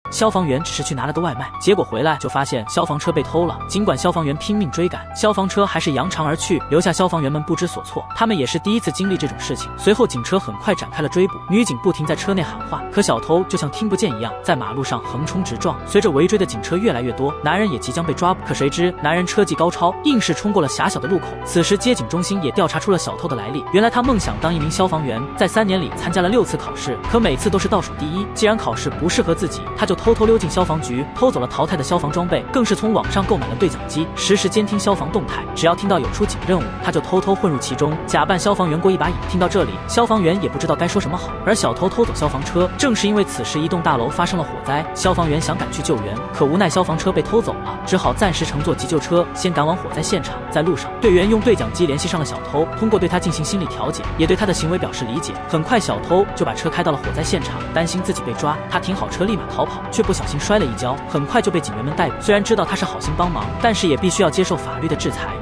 消防员只是去拿了个外卖，结果回来就发现消防车被偷了。尽管消防员拼命追赶，消防车还是扬长而去，留下消防员们不知所措。他们也是第一次经历这种事情。随后警车很快展开了追捕，女警不停在车内喊话，可小偷就像听不见一样，在马路上横冲直撞。随着围追的警车越来越多，男人也即将被抓捕。可谁知男人车技高超，硬是冲过了狭小的路口。此时接警中心也调查出了小偷的来历，原来他梦想当一名消防员，在3年里参加了6次考试，可每次都是倒数第一。既然考试不适合自己，他就偷偷溜进消防局，偷走了淘汰的消防装备，更是从网上购买了对讲机，实时监听消防动态。只要听到有出警任务，他就偷偷混入其中，假扮消防员过一把瘾。听到这里，消防员也不知道该说什么好。而小偷偷走消防车，正是因为此时一栋大楼发生了火灾，消防员想赶去救援，可无奈消防车被偷走了，只好暂时乘坐急救车先赶往火灾现场。在路上，队员用对讲机联系上了小偷，通过对他进行心理调解，也对他的行为表示理解。很快，小偷就把车开到了火灾现场，担心自己被抓，他停好车立马逃跑，却不小心摔了一跤，很快就被警员们逮捕。虽然知道他是好心帮忙，但是也必须要接受法律的制裁。